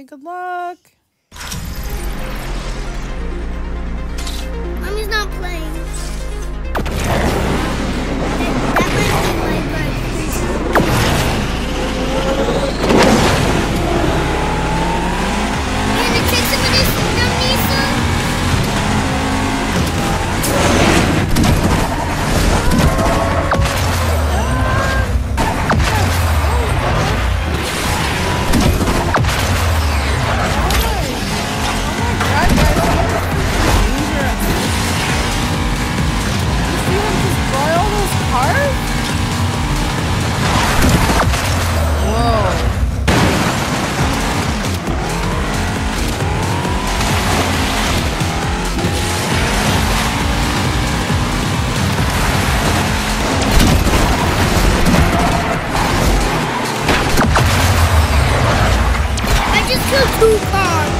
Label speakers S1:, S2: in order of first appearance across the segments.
S1: Okay, good luck.
S2: Mommy's not playing. That might be my birthday. You gonna take some of this from Nisa? Two cars.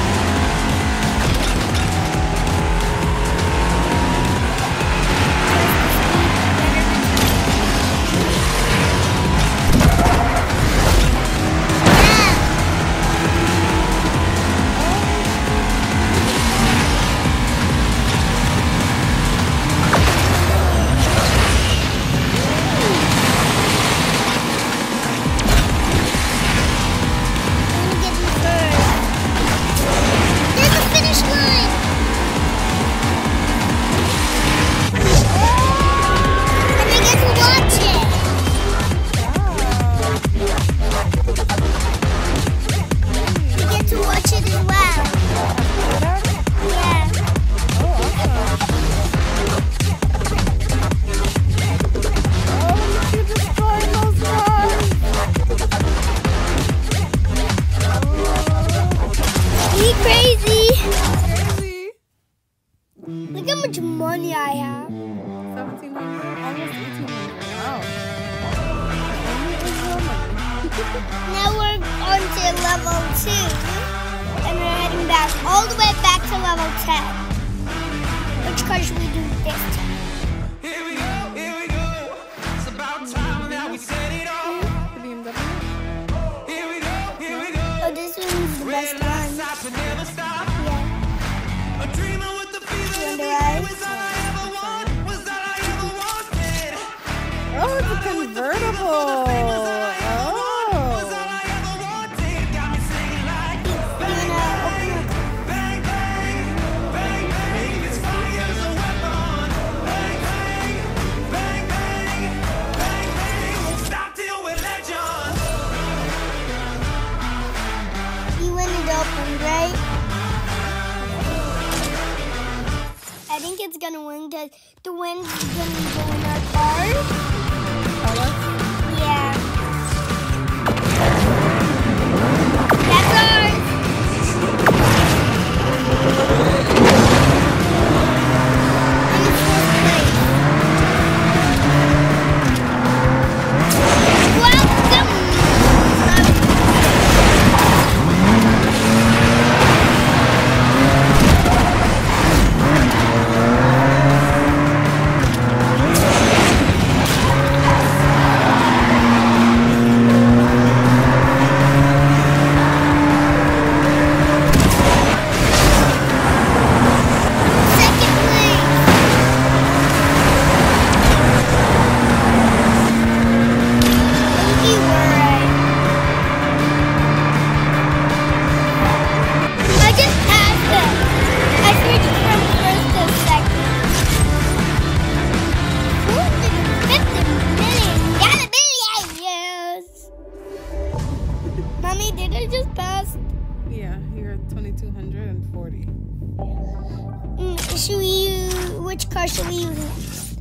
S2: Look how much money I have.
S1: 1,700, almost 1,800. Wow.
S2: Now we're on to level 2. And we're heading back all the way back to level 10. Which car should we do this time?
S3: Here we go. It's about time that we set it off.
S1: The BMW?
S3: Here we go.
S2: Oh, this one's the best one.
S3: Never stop.
S2: Yeah.
S3: A dreamer with the feeling was all I ever want. Was all I ever wanted.
S1: Oh, it's a convertible.
S3: Was all I ever wanted. Got me singing like bang, bang, bang, bang, bang. This fire's a weapon. Bang, bang, bang, bang, bang, bang. Won't stop till we're legends.
S2: You win it open, right? I think it's gonna win because the wind's gonna go in our car. Yeah. That's ours. I'm in fourth place. Welcome. Mommy, did I just pass?
S1: Yeah, you're at 2,240.
S2: Should we use, which car should we use next?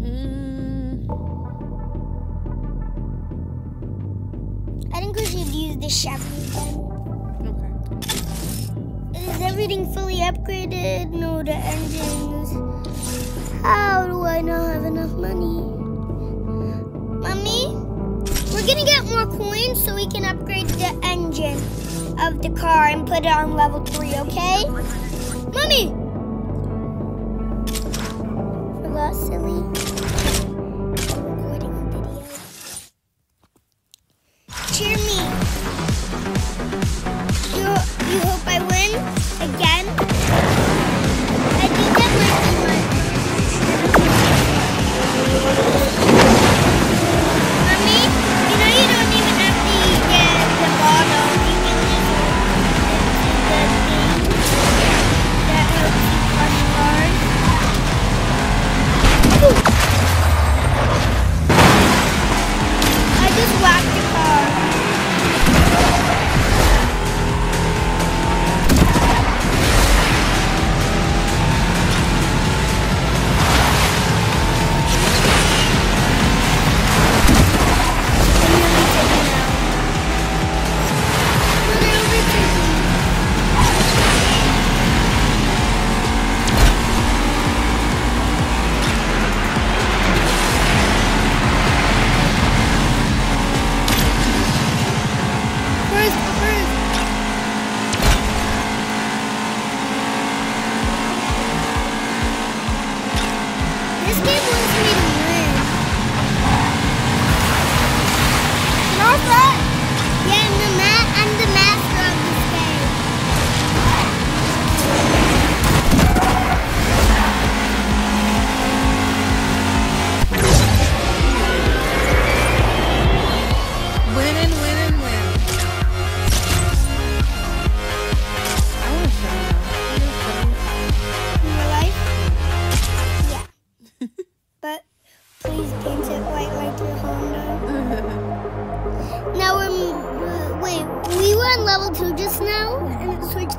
S2: I think we should use the Chevy then.
S1: Okay.
S2: Is everything fully upgraded? No, the engines. How do I not have enough money? Mommy, we're gonna get more coins so we can upgrade the engine of the car and put it on level 3, okay? Mommy! Forgot, silly. I'm recording a video. Cheer me. You're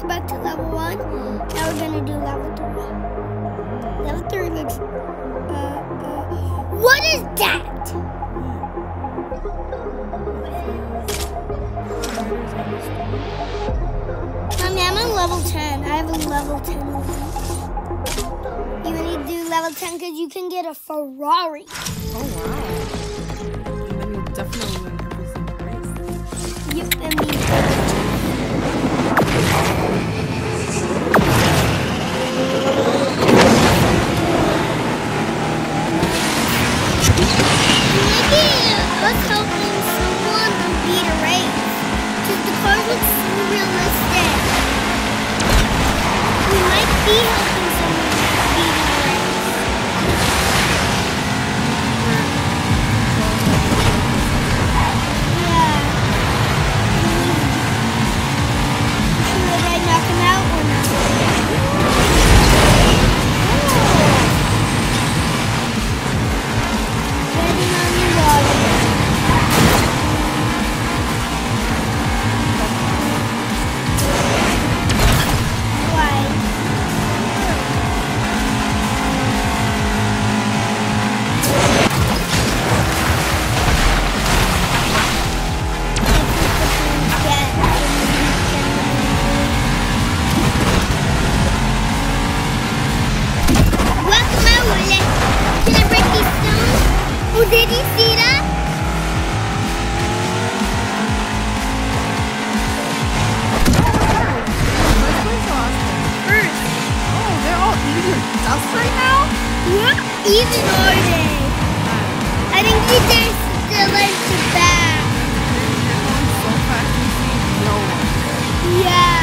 S2: back to level 1. Now we're gonna do level 3. Level 3 looks. What is that? Mommy, I'm on level 10. I have a level 10 one. You need to do level 10 because you can get a Ferrari.
S1: Oh, wow. Then you'll definitely win every single race.
S2: Yep, and me. Maybe us helping someone beat a race. Because the cars look so realistic. We might be helping someone beat a race. Yeah. Should I knock him out or not? Getting on the water. Did you see that? First.
S1: Oh, they're all eating dust right now?
S2: What even are they? I think they're still at the back.
S1: They're going so fast you see no one.
S2: Yeah.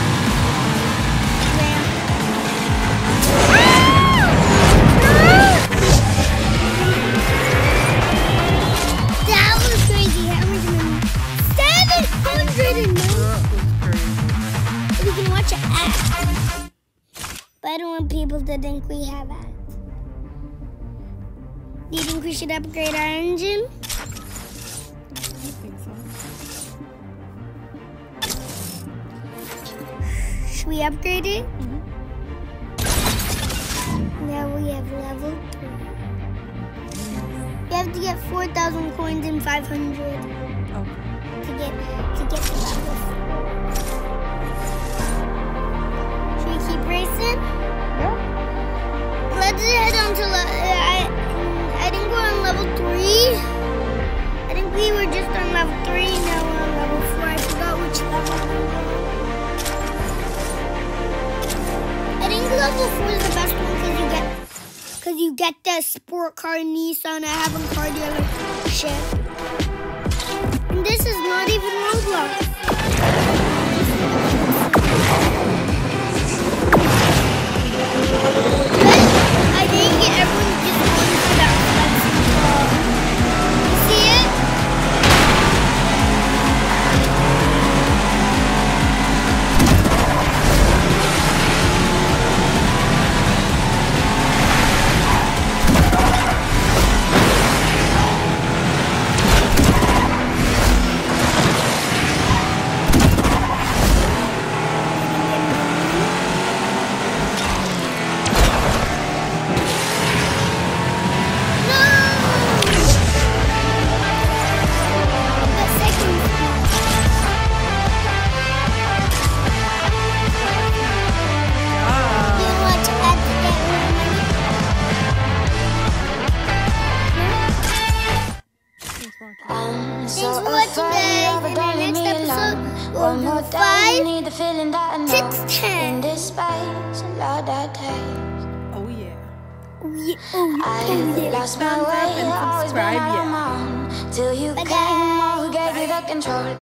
S2: That was crazy. How much money? 700 We can watch an ad. But I don't want people to think we have ads. Do you think we should upgrade our engine?
S1: I think so.
S2: Should we upgrade it? Now we have level 3. You have to get 4,000 coins and 500
S1: Okay.
S2: to get to level 4. Should we keep racing?
S1: Yeah.
S2: Let's head on to I think we're on level 3. I think we were just on level 3. Now we're on level 4. I forgot which level we were. I think level 4 is the best one because you get the sport car Nissan. I have a car dealership. And this is not even Roblox. I think everyone's just going for that flexing car. See it? Thanks for watching, guys. In our next episode, we'll do 5, 6, 10.
S1: Oh, yeah.
S2: Oh, yeah.
S3: Lost my way,
S1: and
S3: always been
S1: subscribe,
S3: out
S1: yeah.
S3: on my own. Till you
S2: Bye,
S3: came,
S2: guys.
S3: who gave you the control.